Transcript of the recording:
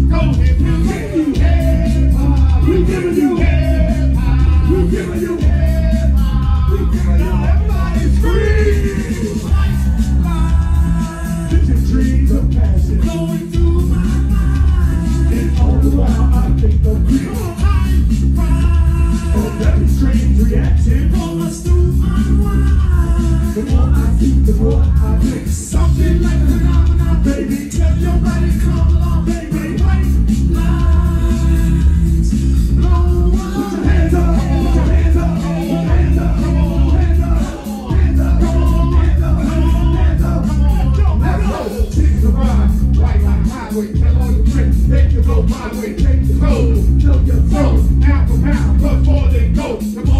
Go hip hop. Hip hop. We giving you hip hop. We giving you hip hop. We giving you everybody scream. Vision, dreams of passion going through my mind. And all the while I think of you. On every strange reaction, almost through my mind. The more I think, the more I think. Something like a phenomenon, baby. If your body come along, baby. White lines, blow up. Put your hands up, put your hands up, put your hands up, come on, hands up, hands up, come on, hands up, hands up, come on, let's go. Take the ride, white line highway, tell all your friends, make you go my way, take the road, till your throat, pound for pound, but more than gold.